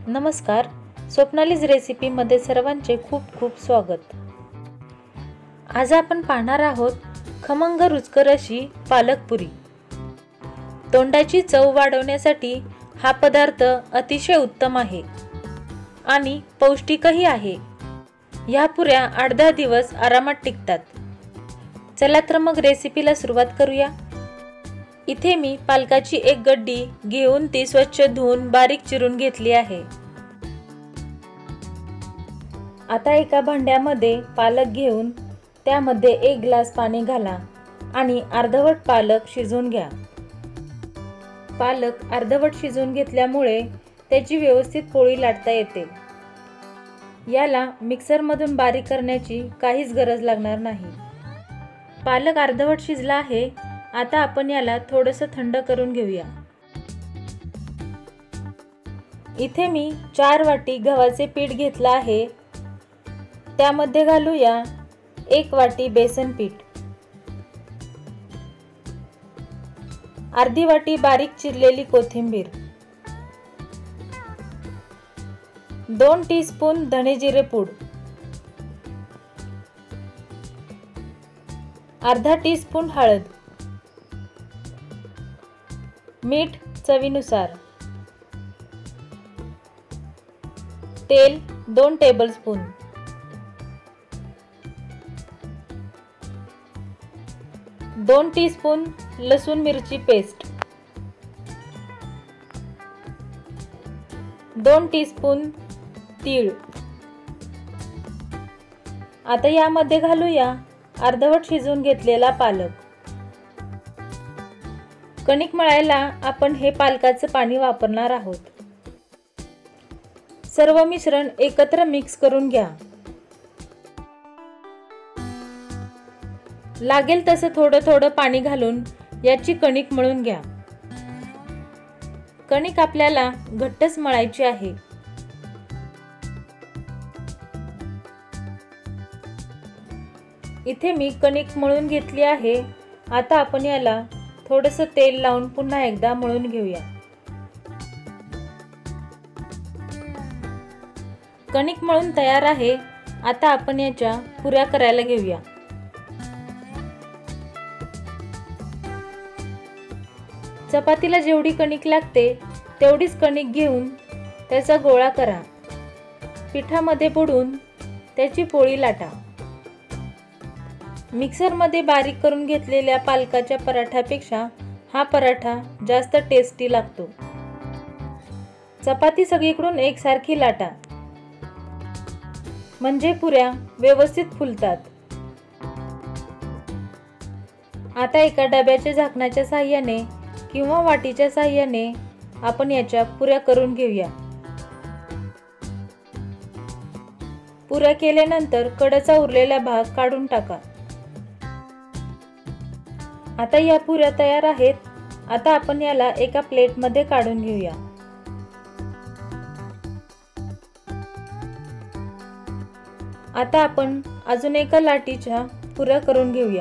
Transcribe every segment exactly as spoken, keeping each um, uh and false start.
नमस्कार, स्वप्नालीज रेसिपीमध्ये सर्वांचे खूप खूप स्वागत। आज आपण पाहणार आहोत खमंग रुचकर अशी पालक पुरी। तोंडाची चव वाढवण्यासाठी हा पदार्थ अतिशय उत्तम आहे आणि पौष्टिकही आहे। या पुऱ्या आठ दहा दिवस आरामात टिकतात। चला तर मग रेसिपीला सुरुवात करूया। इथे मी पालकाची एक गड्डी घेऊन ती स्वच्छ धुवून बारीक चिरून घेतली आहे। आता एका भांड्यामध्ये पालक घेऊन त्यामध्ये एक ग्लास पाणी घाला आणि अर्धवट पालक शिजवून घ्या। पालक अर्धवट शिजवून घेतल्यामुळे त्याची व्यवस्थित पोळी लाटता येते। याला मिक्सर मधून बारीक करण्याची काहीच गरज लागणार नाही। पालक अर्धवट शिजला आहे। आता आपण याला थोडंसं थंड करून घेऊया। इथे मी चार वाटी गव्हाचे पीठ घेतला आहे। त्यामध्ये घालूया एक वाटी बेसन पीठ, अर्धी वाटी बारीक चिरलेली कोथिंबीर, दोन टीस्पून धने जिरे पूड, अर्धा टीस्पून हळद, मीठ चवीनुसार, तेल दोन टेबलस्पून, दोन टीस्पून लसूण मिरची पेस्ट, दोन टीस्पून तीळ। आता यामध्ये घालूया अर्धवट शिजवून घेतलेला पालक। कणिक मळायला आपण हे पालकाचं पाणी वापरणार आहोत। सर्व मिश्रण एकत्र मिक्स करून घ्या। लागेल तसं थोडं थोडं पाणी घालून याची कणिक मळून घ्या। कणिक आपल्याला घट्टच मळायची आहे। इथे मी कणिक मळून घेतली आहे। आता आपण याला थोडंसं तेल लावून पुन्हा एकदा मळून घेऊया। कणिक मळून तयार आहे। आता आपण याच्या पुऱ्या करायला घेऊया। चपातीला जेवढी कणिक लागते तेवढीच कणिक घेऊन त्याचा गोळा करा। पिठामध्ये बुडवून त्याची पोळी लाटा। मिक्सर मध्ये बारीक करून घेतलेल्या पालकाच्या पराठ्यापेक्षा हा पराठा जास्त टेस्टी लागतो। चपाती सगळीकडून एकसारखी लाटा, म्हणजे पुऱ्या व्यवस्थित फुलतात। आता एका डब्याच्या झाकणाच्या साहाय्याने किंवा वाटीच्या साहाय्याने आपण याच्या पुऱ्या करून घेऊया। पुऱ्या केल्यानंतर कडेचा उरलेला भाग काढून टाका। आता या पुऱ्या तयार आहेत। आता आपण याला एका प्लेट मध्ये काढून घेऊया। आता आपण अजून एका लाटीच्या पुऱ्या करून घेऊया।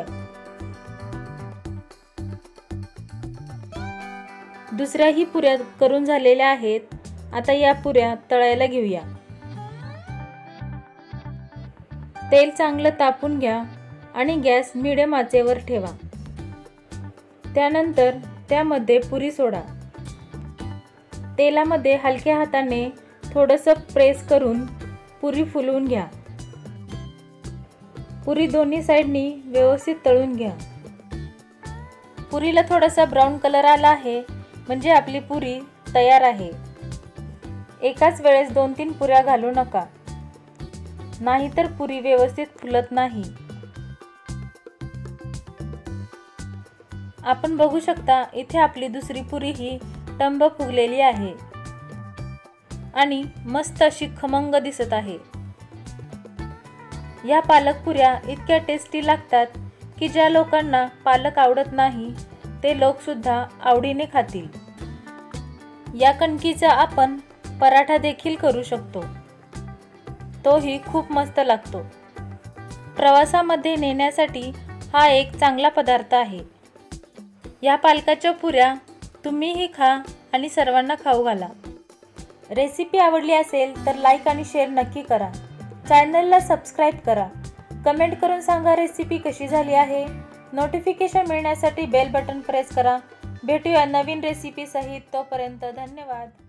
दुसऱ्याही पुऱ्या करून झालेल्या आहेत। आता या पुऱ्या तळायला घेऊया। तेल चांगलं तापून घ्या आणि गॅस मिडियम आचेवर ठेवा। त्यानंतर त्यामध्ये पुरी सोडा। तेलामध्ये हलक्या हाताने थोडंसं प्रेस करून पुरी फुलवून घ्या। पुरी दोन्ही साइडनी व्यवस्थित तळून घ्या। पुरीला थोडासा ब्राऊन कलर आला आहे म्हणजे आपली पुरी तयार आहे। एकाच वेळेस दोन तीन पुऱ्या घालू नका, नाहीतर पुरी व्यवस्थित फुलत नाही। आपण बघू शकता इथे आपली दुसरी पुरी ही टंब फुगलेली आहे आणि मस्त अशी खमंग दिसत आहे। या पालक पुऱ्या इतक्या टेस्टी लागतात की ज्या लोकांना पालक आवडत नाही ते लोक सुद्धा आवडीने खातील। या कणकीचा आपण पराठा देखील करू शकतो, तोही खूप मस्त लागतो। प्रवासामध्ये नेण्यासाठी हा एक चांगला पदार्थ आहे। या पालकाच्या पुऱ्या तुम्हीही खा आणि सर्वांना खाऊ घाला। रेसिपी आवडली असेल तर लाईक आणि शेअर नक्की करा. चॅनलला सबस्क्राईब करा. कमेंट करून सांगा रेसिपी कशी झाली आहे. नोटिफिकेशन मिळण्यासाठी बेल बटन प्रेस करा. भेटूया नवीन रेसिपी सहित. तोपर्यंत धन्यवाद.